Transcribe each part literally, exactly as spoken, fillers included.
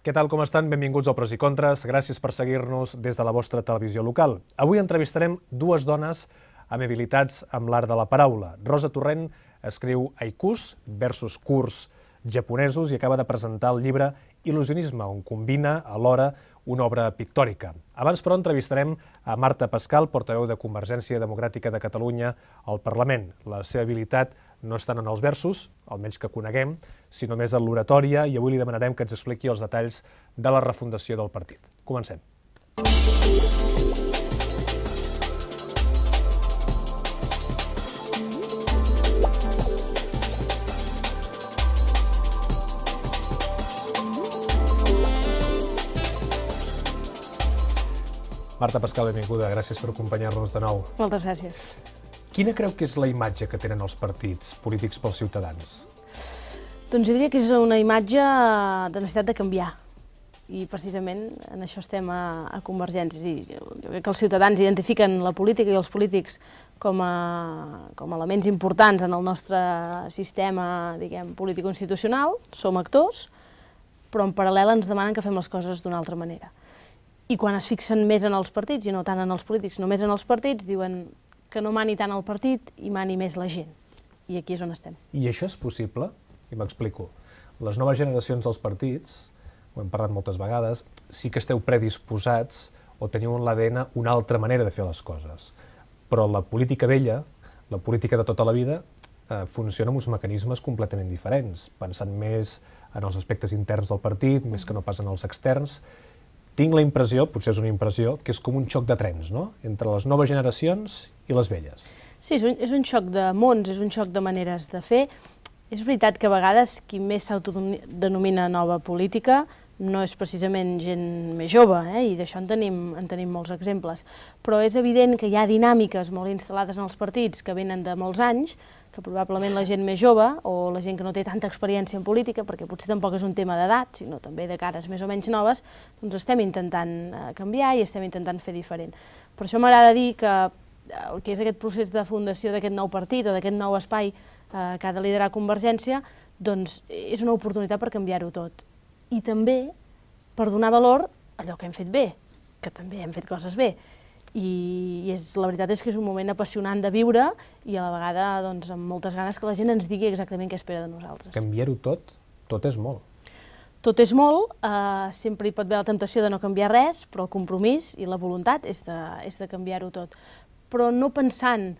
Què tal, com estan? Benvinguts al Pros i Contres. Gràcies per seguir-nos des de la vostra televisió local. Avui entrevistarem dues dones amb habilitats amb l'art de la paraula. Rosa Torrent escriu haikus, versos curts japonesos, i acaba de presentar el llibre Il·lusionisme, on combina alhora una obra pictòrica. Abans, però, entrevistarem a Marta Pascal, portaveu de Convergència Democràtica de Catalunya al Parlament. La seva habilitat no és tant en els versos, almenys que coneguem, sinó més en l'oratòria, i avui li demanarem que ens expliqui els detalls de la refundació del partit. Comencem. Marta Pascal, benvinguda. Gràcies per acompanyar-nos de nou. Moltes gràcies. Quina creu que és la imatge que tenen els partits polítics pels ciutadans? Doncs jo diria que és una imatge de necessitat de canviar. I precisament en això estem a, a Convergència. Jo crec que els ciutadans identifiquen la política i els polítics com a, com a elements importants en el nostre sistema, diguem, político-institucional. Som actors, però en paral·lel ens demanen que fem les coses d'una altra manera. I quan es fixen més en els partits, i no tant en els polítics, només en els partits, diuen que no mani tant el partit i mani més la gent. I aquí és on estem. I això és possible? I m'explico. Les noves generacions dels partits, ho hem parlat moltes vegades, sí que esteu predisposats o teniu en l'A D N una altra manera de fer les coses. Però la política vella, la política de tota la vida, eh, funciona amb uns mecanismes completament diferents, pensant més en els aspectes interns del partit, més que no pas en els externs. Tinc la impressió, potser és una impressió, que és com un xoc de trens, no?, entre les noves generacions i les velles. Sí, és un, és un xoc de mons, és un xoc de maneres de fer. És veritat que a vegades qui més s'autodenomina nova política no és precisament gent més jove, eh? I d'això en tenim, en tenim molts exemples. Però és evident que hi ha dinàmiques molt instal·lades en els partits que venen de molts anys, que probablement la gent més jove o la gent que no té tanta experiència en política, perquè potser tampoc és un tema d'edat, sinó també de cares més o menys noves, doncs estem intentant canviar i estem intentant fer diferent. Per això m'agrada dir que el que és aquest procés de fundació d'aquest nou partit o d'aquest nou espai eh, que ha de liderar Convergència, doncs és una oportunitat per canviar-ho tot. I també per donar valor a allò que hem fet bé, que també hem fet coses bé. I, i és, la veritat és que és un moment apassionant de viure i a la vegada doncs, amb moltes ganes que la gent ens digui exactament què espera de nosaltres. Canviar-ho tot, tot és molt. Tot és molt, eh, sempre hi pot haver la temptació de no canviar res, però el compromís i la voluntat és de, és de canviar-ho tot. Però no pensant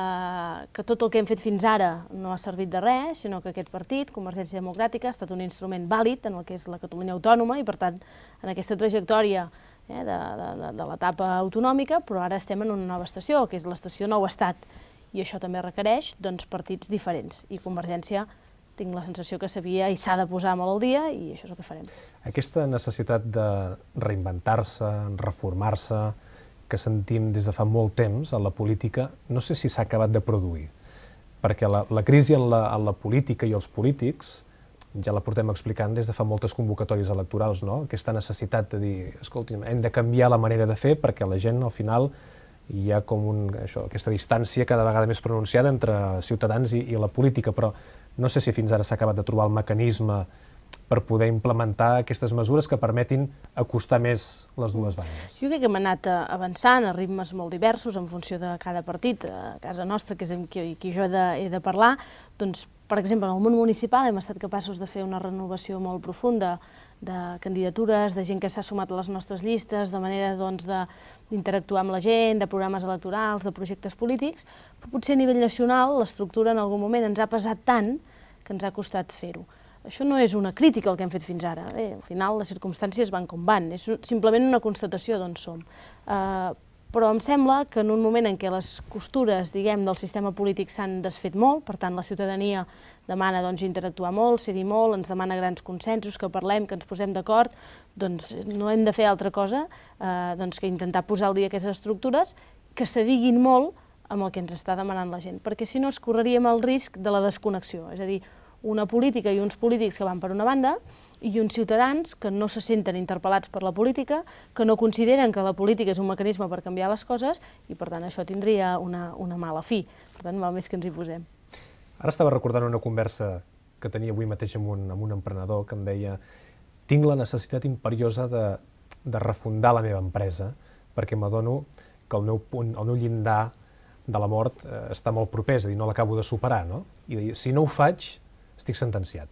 eh, que tot el que hem fet fins ara no ha servit de res, sinó que aquest partit, Convergència Democràtica, ha estat un instrument vàlid en el que és la Catalunya autònoma i, per tant, en aquesta trajectòria eh, de, de, de l'etapa autonòmica, però ara estem en una nova estació, que és l'estació nou estat, i això també requereix doncs, partits diferents. I Convergència tinc la sensació que s'havia i s'ha de posar molt al dia, i això és el que farem. Aquesta necessitat de reinventar-se, reformar-se, que sentim des de fa molt temps a la política, no sé si s'ha acabat de produir, perquè la, la crisi en la, en la política i els polítics ja la portem explicant des de fa moltes convocatòries electorals, no? Aquesta necessitat de dir, escolti'm, hem de canviar la manera de fer perquè la gent, al final, hi ha com un, això, aquesta distància cada vegada més pronunciada entre ciutadans i, i la política, però no sé si fins ara s'ha acabat de trobar el mecanisme per poder implementar aquestes mesures que permetin acostar més les dues bandes. Jo crec que hem anat avançant a ritmes molt diversos en funció de cada partit. A casa nostra, que és amb qui, qui jo he de, he de parlar, doncs, per exemple, en el món municipal hem estat capaços de fer una renovació molt profunda de candidatures, de gent que s'ha sumat a les nostres llistes, de manera doncs, d'interactuar amb la gent, de programes electorals, de projectes polítics, però potser a nivell nacional l'estructura en algun moment ens ha pesat tant que ens ha costat fer-ho. Això no és una crítica al que hem fet fins ara. Bé, al final les circumstàncies van com van, és simplement una constatació d'on som. Uh, però em sembla que en un moment en què les costures, diguem, del sistema polític s'han desfet molt, per tant la ciutadania demana doncs, interactuar molt, ser-hi molt, ens demana grans consensos, que parlem, que ens posem d'acord, doncs no hem de fer altra cosa eh, doncs, que intentar posar al dia aquestes estructures que s'adiguin molt amb el que ens està demanant la gent, perquè si no es correríem el risc de la desconnexió, és a dir, una política i uns polítics que van per una banda i uns ciutadans que no se senten interpel·lats per la política, que no consideren que la política és un mecanisme per canviar les coses i, per tant, això tindria una, una mala fi. Per tant, val més que ens hi posem. Ara estava recordant una conversa que tenia avui mateix amb un, amb un emprenedor que em deia tinc la necessitat imperiosa de, de refundar la meva empresa perquè m'adono que el meu, punt, el meu llindar de la mort eh, està molt proper, és a dir, no l'acabo de superar, no? I de dir, si no ho faig, estic sentenciat.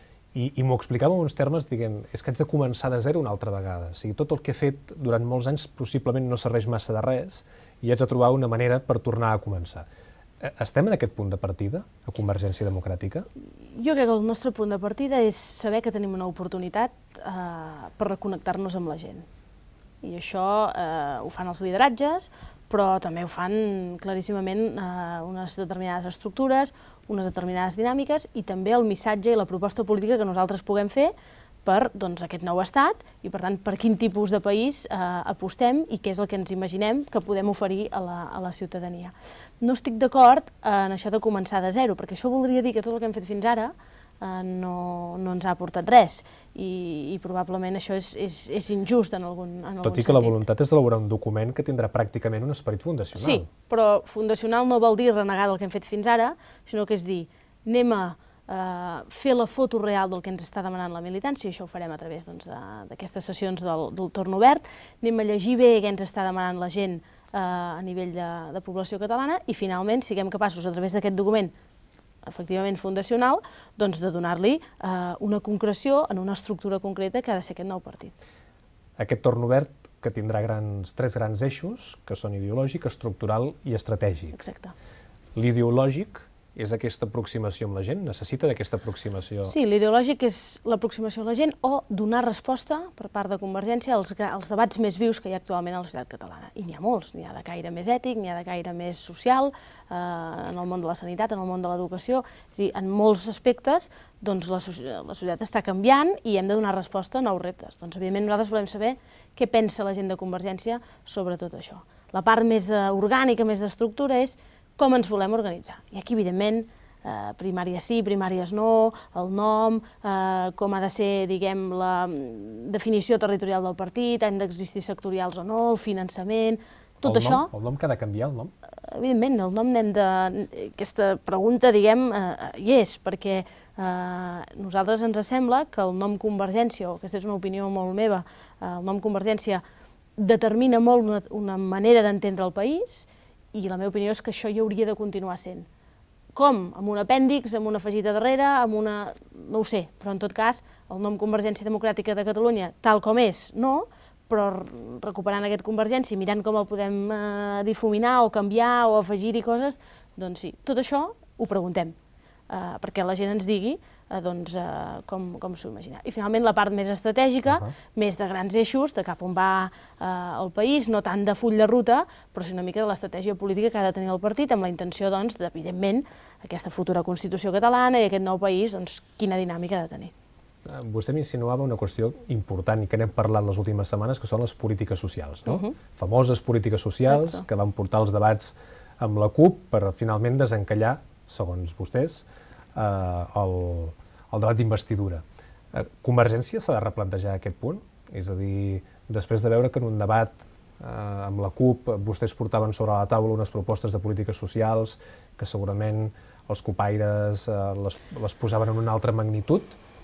I, i m'ho explicava en uns termes dient, és que haig de començar de zero una altra vegada. O sigui, tot el que he fet durant molts anys possiblement no serveix massa de res i haig de trobar una manera per tornar a començar. Estem en aquest punt de partida, a Convergència Democràtica? Jo crec que el nostre punt de partida és saber que tenim una oportunitat eh, per reconnectar-nos amb la gent. I això eh, ho fan els lideratges, però també ho fan claríssimament eh, unes determinades estructures, unes determinades dinàmiques i també el missatge i la proposta política que nosaltres puguem fer per doncs, aquest nou estat i, per tant, per quin tipus de país eh, apostem i què és el que ens imaginem que podem oferir a la, a la ciutadania. No estic d'acord en això de començar de zero, perquè això voldria dir que tot el que hem fet fins ara eh, no, no ens ha aportat res i, i probablement això és, és, és injust en algun, en algun sentit. Tot i que la voluntat és elaborar un document que tindrà pràcticament un esperit fundacional. Sí, però fundacional no vol dir renegar del que hem fet fins ara, sinó que és dir, anem a Uh, fer la foto real del que ens està demanant la militància, i això ho farem a través doncs, d'aquestes sessions del, del torn obert, anem a llegir bé què ens està demanant la gent uh, a nivell de, de població catalana i finalment siguem capaços a través d'aquest document efectivament fundacional doncs, de donar-li uh, una concreció en una estructura concreta que ha de ser aquest nou partit. Aquest torn obert que tindrà grans, tres grans eixos, que són ideològic, estructural i estratègic. Exacte. L'ideològic és aquesta aproximació amb la gent? Necessita d'aquesta aproximació? Sí, l'ideològic és l'aproximació a la gent o donar resposta per part de Convergència als, als debats més vius que hi ha actualment a la societat catalana. I n'hi ha molts, n'hi ha de caire més ètic, n'hi ha de caire més social, eh, en el món de la sanitat, en el món de l'educació. És a dir, en molts aspectes doncs, la, la societat està canviant i hem de donar resposta a nous reptes. Doncs, evidentment, nosaltres volem saber què pensa la gent de Convergència sobre tot això. La part més uh, orgànica, més d'estructura, és com ens volem organitzar. I aquí, evidentment, eh, primàries sí, primàries no, el nom, eh, com ha de ser, diguem, la definició territorial del partit, han d'existir sectorials o no, el finançament, tot el això... Nom, el nom que ha de canviar, el nom? Evidentment, el nom n'hem de... Aquesta pregunta, diguem, eh, hi és, perquè eh, nosaltres ens sembla que el nom Convergència, o aquesta és una opinió molt meva, eh, el nom Convergència determina molt una, una manera d'entendre el país, i la meva opinió és que això hi hauria de continuar sent. Com? Amb un apèndix, amb una afegida darrere, amb una... no ho sé, però en tot cas, el nom Convergència Democràtica de Catalunya, tal com és, no, però recuperant aquest Convergència i mirant com el podem eh, difuminar o canviar o afegir-hi coses, doncs sí, tot això ho preguntem, eh, perquè la gent ens digui eh, doncs, eh, com, com s'ho imagina. I finalment la part més estratègica, uh -huh. més de grans eixos, de cap on va eh, el país, no tant de full de ruta, però sí una mica de l'estratègia política que ha de tenir el partit, amb la intenció, doncs, evidentment, aquesta futura Constitució catalana i aquest nou país, doncs, quina dinàmica ha de tenir. Vostè m'insinuava una qüestió important i que n'hem parlat les últimes setmanes, que són les polítiques socials, no? Uh -huh. Famoses polítiques socials Exacte. Que van portar els debats amb la CUP per finalment desencallar, segons vostès, eh, el, el debat d'investidura. Eh, Convergència s'ha de replantejar aquest punt? És a dir, després de veure que en un debat eh, amb la CUP vostès portaven sobre la taula unes propostes de polítiques socials que segurament els cupaires eh, les, les posaven en una altra magnitud,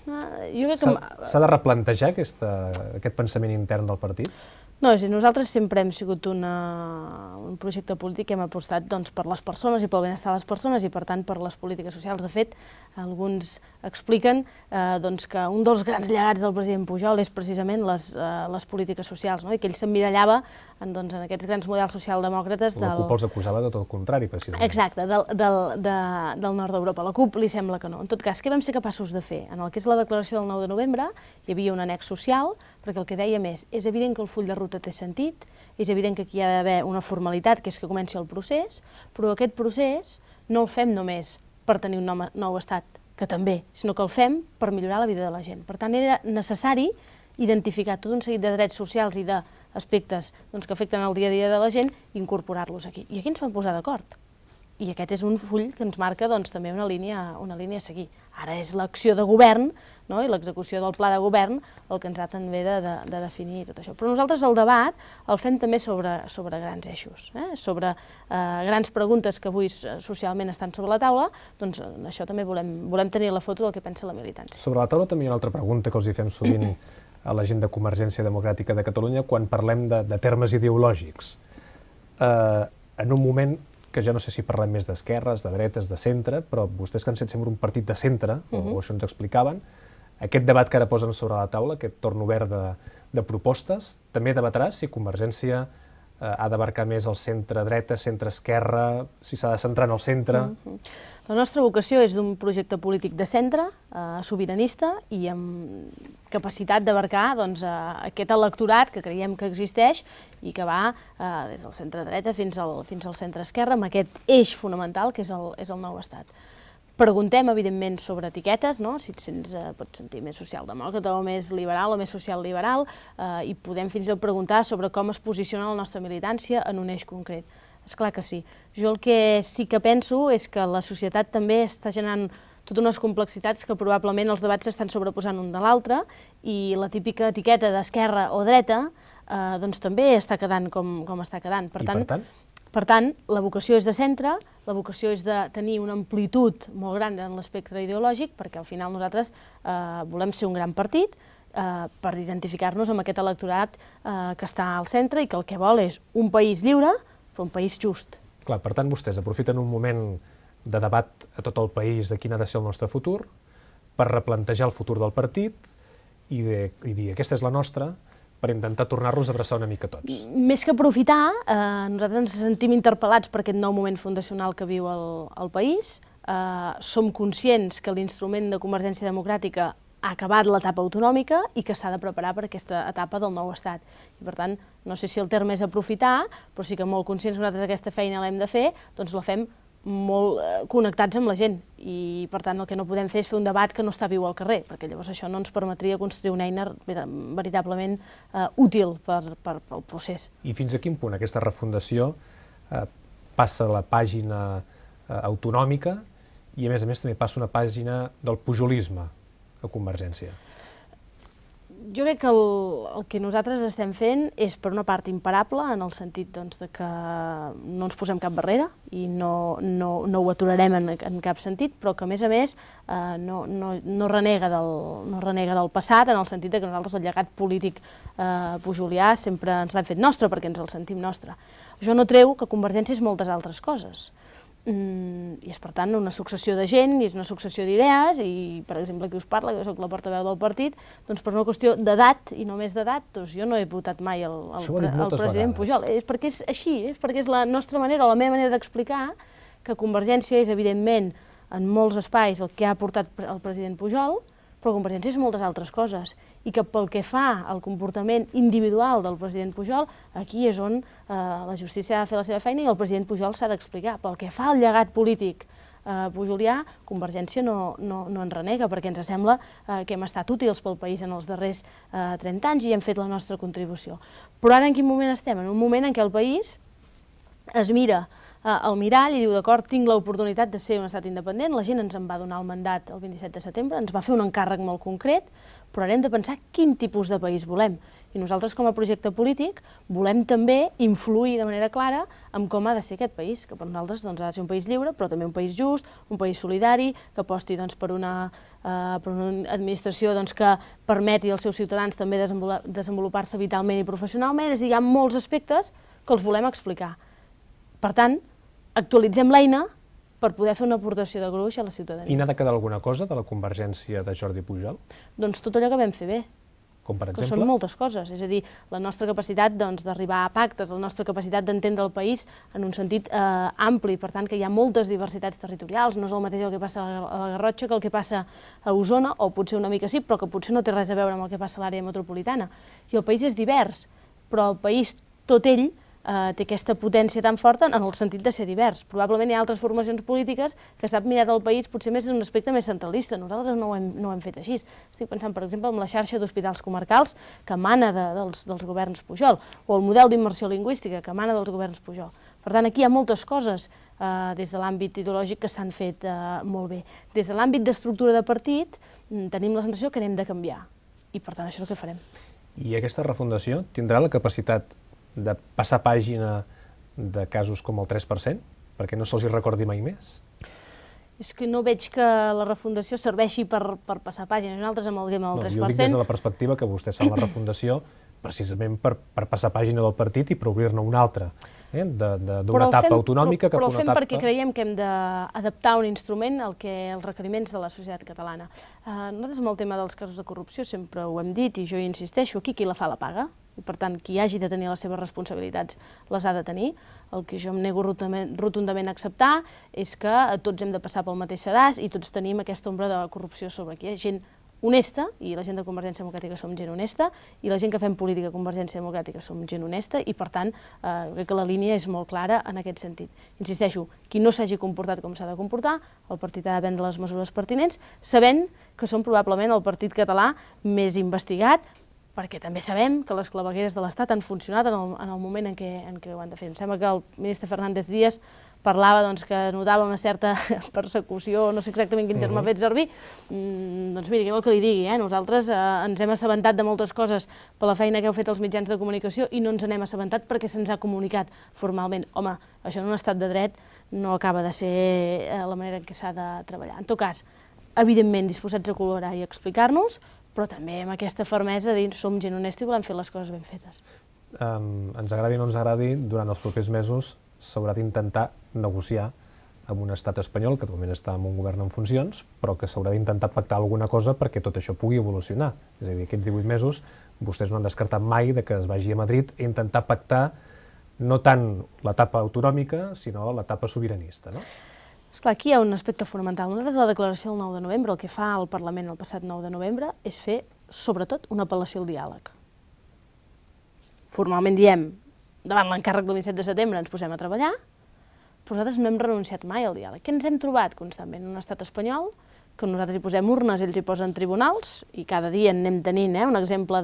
s'ha de replantejar aquesta, aquest pensament intern del partit? No, és a dir, nosaltres sempre hem sigut una, un projecte polític que hem apostat doncs, per les persones i pel benestar de les persones i, per tant, per les polítiques socials. De fet, alguns expliquen eh, doncs, que un dels grans llegats del president Pujol és precisament les, eh, les polítiques socials, no? I que ell s'emmirallava en, doncs, en aquests grans models socialdemòcrates. La CUP els acusava de tot el contrari, precisament. Exacte, del, del, de, del nord d'Europa. La CUP li sembla que no. En tot cas, què vam ser capaços de fer? En el que és la declaració del nou de novembre hi havia un annex social, perquè el que dèiem és, és evident que el full de ruta té sentit, és evident que aquí hi ha d'haver una formalitat, que és que comenci el procés, però aquest procés no el fem només per tenir un nou, nou estat, que també, sinó que el fem per millorar la vida de la gent. Per tant, era necessari identificar tot un seguit de drets socials i d'aspectes doncs, que afecten el dia a dia de la gent i incorporar-los aquí. I aquí ens vam posar d'acord. I aquest és un full que ens marca doncs, també una línia, una línia a seguir. Ara és l'acció de govern, no? I l'execució del pla de govern el que ens ha també de, de, de definir tot això. Però nosaltres el debat el fem també sobre, sobre grans eixos, eh? sobre eh, grans preguntes que avui socialment estan sobre la taula, doncs en això també volem, volem tenir la foto del que pensa la militància. Sobre la taula també hi ha una altra pregunta que els hi fem sovint a la gent de Convergència Democràtica de Catalunya quan parlem de, de termes ideològics. Eh, en un moment que ja no sé si parlem més d'esquerres, de dretes, de centre, però vostès que han set sempre un partit de centre, uh -huh. o, o això ens explicaven, aquest debat que ara posen sobre la taula, aquest torn obert de, de propostes, també debatrà si Convergència eh, ha d'abarcar més el centre-dreta, centre-esquerra, si s'ha de centrar en el centre... Uh -huh. La nostra vocació és d'un projecte polític de centre, eh, sobiranista, i amb capacitat d'abarcar doncs, eh, aquest electorat que creiem que existeix i que va eh, des del centre-dreta fins al, fins al centre-esquerra, amb aquest eix fonamental que és el, és el nou estat. Preguntem, evidentment, sobre etiquetes, no? Si et sents, eh, pots sentir més socialdemòcrata o més liberal o més social-liberal, eh, i podem fins i tot preguntar sobre com es posiciona la nostra militància en un eix concret. És clar que sí. Jo el que sí que penso és que la societat també està generant totes unes complexitats que probablement els debats s'estan sobreposant un de l'altre i la típica etiqueta d'esquerra o dreta eh, doncs també està quedant com, com està quedant. Per tant, I per tant? Per tant, la vocació és de centre, la vocació és de tenir una amplitud molt gran en l'espectre ideològic, perquè al final nosaltres eh, volem ser un gran partit eh, per identificar-nos amb aquest electorat eh, que està al centre i que el que vol és un país lliure, però un país just. Clar, per tant, vostès aprofiten un moment de debat a tot el país de quin ha de ser el nostre futur per replantejar el futur del partit i, de, i dir aquesta és la nostra per intentar tornar-los a abraçar una mica tots. Més que aprofitar, eh, nosaltres ens sentim interpel·lats per aquest nou moment fundacional que viu el, el país. Eh, som conscients que l'instrument de Convergència Democràtica ha acabat l'etapa autonòmica i que s'ha de preparar per aquesta etapa del nou estat. I per tant, no sé si el terme és aprofitar, però sí que molt conscients nosaltres aquesta feina l'hem de fer, doncs la fem molt eh, connectats amb la gent i per tant el que no podem fer és fer un debat que no està viu al carrer, perquè llavors això no ens permetria construir una eina veritablement eh, útil per, per, pel procés. I fins a quin punt aquesta refundació eh, passa la pàgina eh, autonòmica i a més a més també passa una pàgina del pujolisme a Convergència? Jo crec que el, el que nosaltres estem fent és, per una part, imparable, en el sentit doncs, de que no ens posem cap barrera i no, no, no ho aturarem en, en cap sentit, però que, a més a més, eh, no, no, no, renega del, no renega del passat, en el sentit de que nosaltres el llegat polític eh, pujulià sempre ens l'hem fet nostre, perquè ens el sentim nostre. Això no treu que Convergència és moltes altres coses. Mm, i és per tant una successió de gent i és una successió d'idees i per exemple qui us parla, jo soc la portaveu del partit, doncs per una qüestió d'edat i només d'edat, doncs jo no he votat mai el, el, el president vegades. Pujol, és perquè és així, és perquè és la nostra manera, la meva manera d'explicar que Convergència és evidentment en molts espais el que ha portat el president Pujol, però Convergència és moltes altres coses i que pel que fa al comportament individual del president Pujol, aquí és on eh, la justícia ha de fer la seva feina i el president Pujol s'ha d'explicar. Pel que fa al llegat polític eh, pujolià, Convergència no, no, no en renega, perquè ens sembla eh, que hem estat útils pel país en els darrers eh, trenta anys i hem fet la nostra contribució. Però ara en quin moment estem? En un moment en què el país es mira al mirall i diu, d'acord, tinc l'oportunitat de ser un estat independent, la gent ens en va donar el mandat el vint-i-set de setembre, ens va fer un encàrrec molt concret, però ara hem de pensar quin tipus de país volem. I nosaltres, com a projecte polític, volem també influir de manera clara en com ha de ser aquest país, que per nosaltres doncs, ha de ser un país lliure, però també un país just, un país solidari, que aposti doncs, per, una, uh, per una administració doncs, que permeti als seus ciutadans també desenvolupar-se vitalment i professionalment. És a dir, hi ha molts aspectes que els volem explicar. Per tant, actualitzem l'eina per poder fer una aportació de gruix a la ciutadania. I n'ha de quedar alguna cosa de la Convergència de Jordi Pujol? Doncs tot allò que vam fer bé. Com per exemple? Que són moltes coses. És a dir, la nostra capacitat d'arribar a pactes, la nostra capacitat d'entendre el país en un sentit eh, ampli, per tant que hi ha moltes diversitats territorials, no és el mateix el que passa a la Garrotxa que el que passa a Osona, o potser una mica sí, però que potser no té res a veure amb el que passa a l'àrea metropolitana. I el país és divers, però el país, tot ell, Uh, té aquesta potència tan forta en el sentit de ser divers. Probablement hi ha altres formacions polítiques que s'han mirat el país potser més en un aspecte més centralista. Nosaltres no ho hem, no ho hem fet així. Estic pensant, per exemple, en la xarxa d'hospitals comarcals que emana de, dels, dels governs Pujol, o el model d'immersió lingüística que emana dels governs Pujol. Per tant, aquí hi ha moltes coses des de l'àmbit ideològic que s'han fet molt bé. Des de l'àmbit d'estructura de partit tenim la sensació que anem de canviar i per tant això és el que farem. I aquesta refundació tindrà la capacitat de passar pàgina de casos com el tres per cent? Perquè no se'ls hi recordi mai més? És que no veig que la refundació serveixi per passar pàgina. Nosaltres amalguem el tres per cent. Jo dic des de la perspectiva que vostès fan la refundació precisament per passar pàgina del partit i per obrir-ne una altra, d'una etapa autonòmica cap a una etapa... Però ho fem perquè creiem que hem d'adaptar un instrument als requeriments de la societat catalana. Nosaltres amb el tema dels casos de corrupció sempre ho hem dit i jo hi insisteixo, aquí qui la fa la paga. I per tant, qui hagi de tenir les seves responsabilitats les ha de tenir. El que jo em nego rotundament a acceptar és que tots hem de passar pel mateix sedàs i tots tenim aquesta ombra de corrupció sobre aquí. Hi ha gent honesta, i la gent de Convergència Democràtica som gent honesta, i la gent que fem política a Convergència Democràtica som gent honesta, i per tant, crec que la línia és molt clara en aquest sentit. Insisteixo, qui no s'hagi comportat com s'ha de comportar, el partit ha de prendre les mesures pertinents, sabent que som probablement el partit català més investigat, perquè també sabem que les clavegueres de l'Estat han funcionat en el moment en què ho han de fer. Em sembla que el ministre Fernández Díaz parlava que notava una certa persecució, no sé exactament quin terme ha fet servir. Doncs miri, què vol que li digui? Nosaltres ens hem assabentat de moltes coses per la feina que heu fet els mitjans de comunicació i no ens n'hem assabentat perquè se'ns ha comunicat formalment. Home, això en un estat de dret no acaba de ser la manera en què s'ha de treballar. En tot cas, evidentment disposats a col·laborar i a explicar-nos, però també amb aquesta fermesa de dir som gent honesta i volem fer les coses ben fetes. Ens agradi o no ens agradi, durant els propers mesos s'haurà d'intentar negociar amb un estat espanyol que de moment està en un govern en funcions, però que s'haurà d'intentar pactar alguna cosa perquè tot això pugui evolucionar. És a dir, aquests divuit mesos vostès no han descartat mai que es vagi a Madrid a intentar pactar no tant l'etapa autonòmica, sinó l'etapa sobiranista, no? Esclar, aquí hi ha un aspecte fonamental. Nosaltres, la declaració del nou de novembre, el que fa el Parlament el passat nou de novembre és fer, sobretot, una apel·lació al diàleg. Formalment diem, davant l'encàrrec del vint-i-set de setembre ens posem a treballar, però nosaltres no hem renunciat mai al diàleg. Què ens hem trobat constantment? Un estat espanyol, que nosaltres hi posem urnes, ells hi posen tribunals, i cada dia en anem tenint un exemple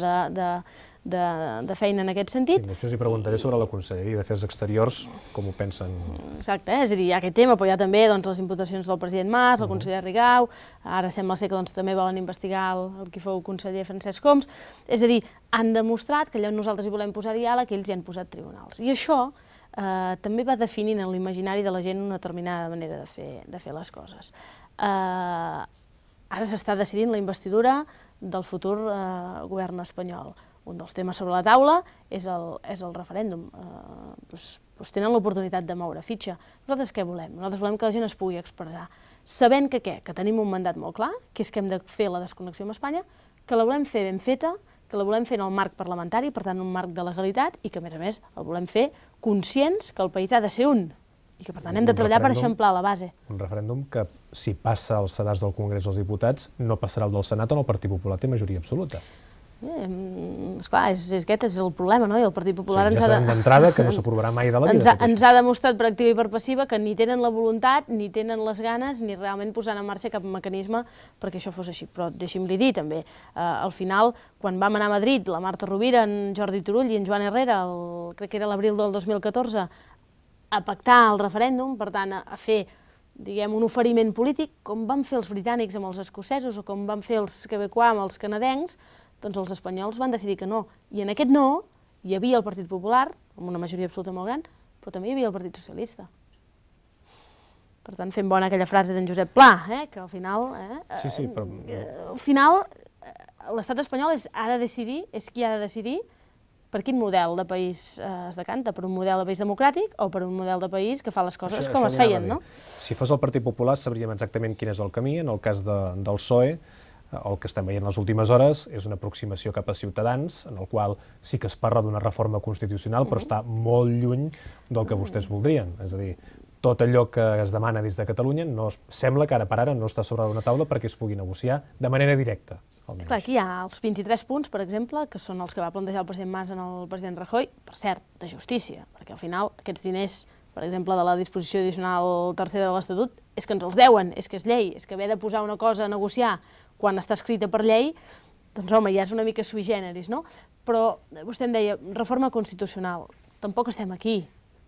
de feina en aquest sentit. Després li preguntaré sobre la Conselleria d'Afers Exteriors, com ho pensen. Exacte, és a dir, hi ha aquest tema, però hi ha també les imputacions del president Mas, el conseller Rigau, ara sembla ser que també volen investigar el qui fou conseller Francesc Homs. És a dir, han demostrat que allà on nosaltres hi volem posar diàleg, ells hi han posat tribunals. I això també va definint en l'imaginari de la gent una determinada manera de fer les coses. Ara s'està decidint la investidura del futur govern espanyol. Un dels temes sobre la taula és el referèndum. Tenen l'oportunitat de moure fitxa. Nosaltres què volem? Nosaltres volem que la gent es pugui expressar. Sabent que què? Que tenim un mandat molt clar, que és que hem de fer la desconnexió amb Espanya, que la volem fer ben feta, que la volem fer en el marc parlamentari, per tant, un marc de legalitat, i que, a més a més, el volem fer conscients que el país ha de ser un, i que, per tant, hem de treballar per eixamplar la base. Un referèndum que, si passa al sedàs del Congrés dels Diputats, no passarà al del Senat, on el Partit Popular té majoria absoluta. Esclar, aquest és el problema, no? I el Partit Popular ens ha... Ja sabem d'entrada que no s'aprovarà mai de la vida. Ens ha demostrat per activa i per passiva que ni tenen la voluntat, ni tenen les ganes, ni realment posant en marxa cap mecanisme perquè això fos així. Però deixi'm-li dir també, al final, quan vam anar a Madrid, la Marta Rovira, en Jordi Turull i en Joan Herrera, crec que era l'abril del dos mil catorze, a pactar el referèndum, per tant, a fer diguem, un oferiment polític, com van fer els britànics amb els escocesos o com van fer els quebecois amb els canadencs, doncs els espanyols van decidir que no. I en aquest no hi havia el Partit Popular, amb una majoria absoluta molt gran, però també hi havia el Partit Socialista. Per tant, fem bona aquella frase d'en Josep Pla, que al final... Sí, sí, però... Al final, l'estat espanyol ha de decidir, és qui ha de decidir per quin model de país es decanta, per un model de país democràtic o per un model de país que fa les coses com es feien, no? Si fos el Partit Popular sabríem exactament quin és el camí. En el cas del P S O E, el que estem veient les últimes hores és una aproximació cap a Ciutadans, en el qual sí que es parla d'una reforma constitucional, però està molt lluny del que vostès voldrien. És a dir, tot allò que es demana des de Catalunya sembla que ara per ara no està sobre una taula perquè es pugui negociar de manera directa. Clar, aquí hi ha els vint-i-tres punts, per exemple, que són els que va plantejar el president Mas al president Rajoy, per cert, de justícia, perquè al final aquests diners, per exemple, de la disposició addicional tercera de l'Estatut, és que ens els deuen, és que és llei, és que haver de posar una cosa a negociar quan està escrita per llei, doncs home, ja és una mica sui generis, no? Però vostè em deia, reforma constitucional, tampoc estem aquí.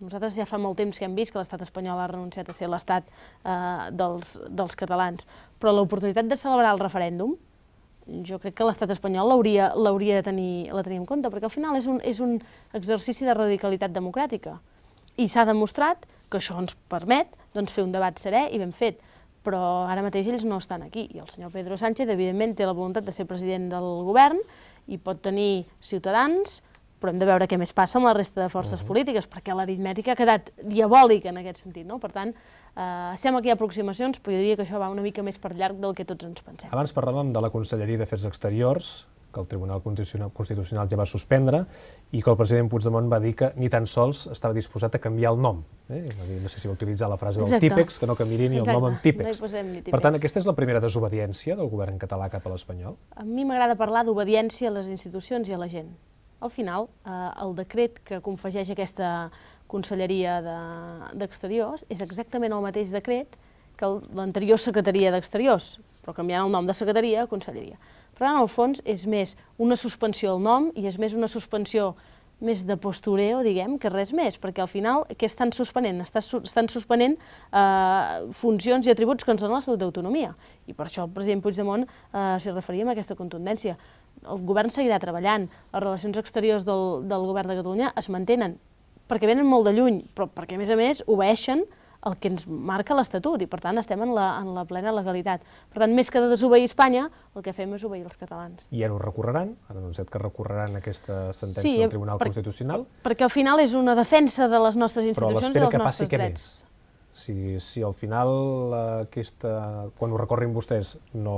Nosaltres ja fa molt temps que hem vist que l'estat espanyol ha renunciat a ser l'estat eh, dels, dels catalans, però l'oportunitat de celebrar el referèndum, jo crec que l'estat espanyol l'hauria de tenir, la tenir en compte, perquè al final és un, és un exercici de radicalitat democràtica. I s'ha demostrat que això ens permet doncs, fer un debat serè i ben fet, però ara mateix ells no estan aquí. I el senyor Pedro Sánchez, evidentment, té la voluntat de ser president del govern i pot tenir Ciutadans, però hem de veure què més passa amb la resta de forces uh-huh. polítiques, perquè l'aritmètica ha quedat diabòlica en aquest sentit, no? Per tant, eh, sembla que hi ha aproximacions, però jo diria que això va una mica més per llarg del que tots ens pensem. Abans parlàvem de la Conselleria d'Afers Exteriors, que el Tribunal Constitucional ja va suspendre, i que el president Puigdemont va dir que ni tan sols estava disposat a canviar el nom. Eh? Va dir, no sé si va utilitzar la frase del típex, que no canviaria ni el nom en típex. No hi posem ni típex. Per tant, aquesta és la primera desobediència del govern català cap a l'espanyol? A mi m'agrada parlar d'obediència a les institucions i a la gent. Al final, eh, el decret que confegeix aquesta Conselleria d'Exteriors és exactament el mateix decret que l'anterior Secretaria d'Exteriors, però canviant el nom de Secretaria a Conselleria. Per tant, en el fons, és més una suspensió del nom i és més una suspensió més de postureo, diguem, que res més, perquè al final què estan suspenent? Estan suspenent eh, funcions i atributs que ens donen l'Estatut d'Autonomia. I per això el president Puigdemont eh, s'hi referia amb aquesta contundència. El govern seguirà treballant, les relacions exteriors del, del govern de Catalunya es mantenen, perquè venen molt de lluny, però perquè, a més a més, obeeixen el que ens marca l'Estatut i, per tant, estem en la, en la plena legalitat. Per tant, més que de desobeir Espanya, el que fem és obeir els catalans. I ara ho recorreran? Han anunciat que recorreran aquesta sentència sí, del Tribunal per, Constitucional? Perquè al final és una defensa de les nostres institucions i dels nostres drets. Si, si al final, aquesta, quan ho recorrin vostès, no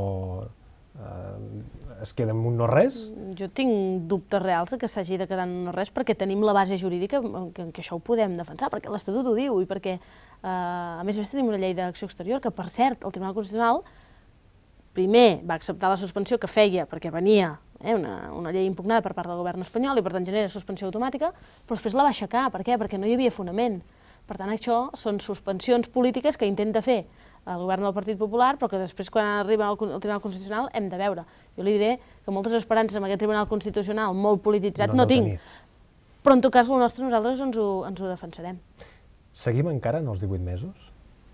eh, es queda amb un no res? Jo tinc dubtes reals de que s'hagi de quedar en no res perquè tenim la base jurídica en què, en què això ho podem defensar, perquè l'Estatut ho diu i perquè Uh, a més a més tenim una llei d'acció exterior que, per cert, el Tribunal Constitucional primer va acceptar la suspensió que feia perquè venia eh, una, una llei impugnada per part del govern espanyol i per tant genera suspensió automàtica, però després la va aixecar. Per què? Perquè no hi havia fonament. Per tant, això són suspensions polítiques que intenta fer el govern del Partit Popular, però que després, quan arriba al Tribunal Constitucional, hem de veure. Jo li diré que moltes esperances amb aquest Tribunal Constitucional molt polititzat no, no, no tinc, tenir. Però en tot cas el nostre nosaltres ens ho, ens ho defensarem. Seguim encara en els divuit mesos?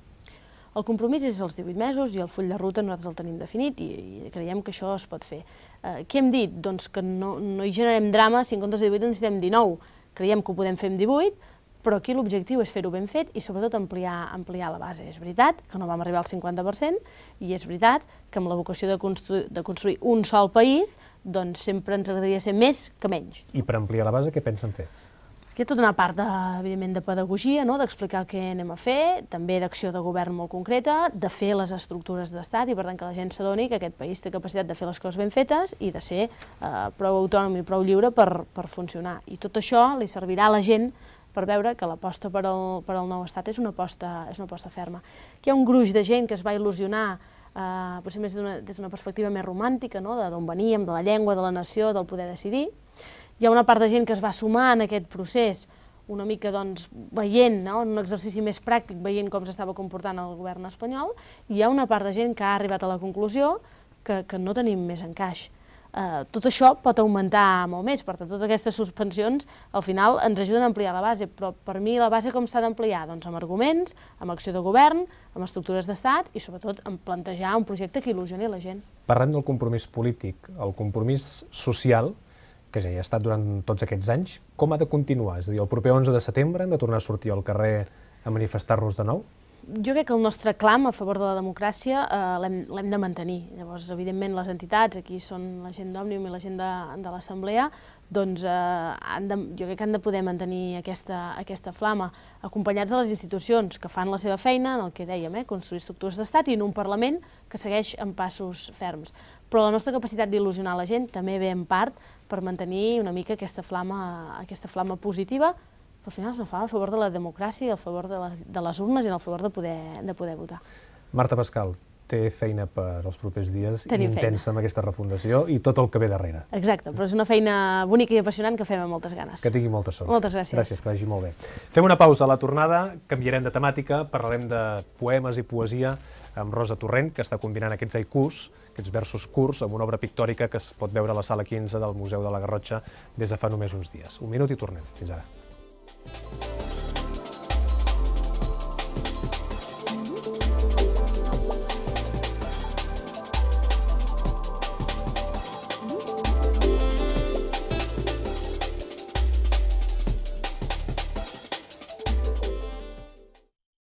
El compromís és els divuit mesos i el full de ruta nosaltres el tenim definit i, i creiem que això es pot fer. Eh, què hem dit? Doncs que no, no hi generem drama si en comptes de divuit en necessitem dinou. Creiem que ho podem fer amb divuit, però aquí l'objectiu és fer-ho ben fet i sobretot ampliar, ampliar la base. És veritat que no vam arribar al cinquanta per cent i és veritat que amb la vocació de construir, de construir un sol país doncs sempre ens agradaria ser més que menys. I per ampliar la base què pensen fer? Hi ha tota una part, de, evidentment, de pedagogia, no? D'explicar què anem a fer, també d'acció de govern molt concreta, de fer les estructures d'estat i, per tant, que la gent s'adoni que aquest país té capacitat de fer les coses ben fetes i de ser eh, prou autònom i prou lliure per, per funcionar. I tot això li servirà a la gent per veure que l'aposta per, al, per al nou estat és una aposta, és una aposta ferma. Hi ha un gruix de gent que es va il·lusionar eh, potser més des d'una perspectiva més romàntica, no? D'on veníem, de la llengua, de la nació, del poder decidir. Hi ha una part de gent que es va sumar en aquest procés, una mica doncs, veient, no? En un exercici més pràctic, veient com s'estava comportant el govern espanyol, i hi ha una part de gent que ha arribat a la conclusió que, que no tenim més encaix. Uh, tot això pot augmentar molt més, per tant, totes aquestes suspensions al final ens ajuden a ampliar la base, però per mi la base com s'ha d'ampliar? Doncs amb arguments, amb acció de govern, amb estructures d'estat i sobretot amb plantejar un projecte que il·lusioni la gent. Parlem del compromís polític, el compromís social, que ja hi ha estat durant tots aquests anys, com ha de continuar? És a dir, el proper onze de setembre hem de tornar a sortir al carrer a manifestar-nos de nou? Jo crec que el nostre clam a favor de la democràcia eh, l'hem de mantenir. Llavors, evidentment, les entitats, aquí són la gent d'Òmnium i la gent de, de l'Assemblea, doncs eh, han de, jo crec que han de poder mantenir aquesta, aquesta flama, acompanyats de les institucions que fan la seva feina, en el que dèiem, eh, construir estructures d'estat, i en un Parlament que segueix en passos ferms. Però la nostra capacitat d'il·lusionar la gent també ve en part per mantenir una mica aquesta flama, aquesta flama positiva, però al final és una flama a favor de la democràcia, a favor de les, de les urnes i a favor de poder, de poder votar. Marta Pascal, té feina per als propers dies, Tenim intensa feina. amb aquesta refundació i tot el que ve darrere. Exacte, però és una feina bonica i apassionant que fem amb moltes ganes. Que tingui molta sort. Moltes gràcies. Gràcies, que vagi molt bé. Fem una pausa a la tornada, canviarem de temàtica, parlarem de poemes i poesia amb Rosa Torrent, que està combinant aquests haikus, aquests versos curts, amb una obra pictòrica que es pot veure a la sala quinze del Museu de la Garrotxa des de fa només uns dies. Un minut i tornem. Fins ara.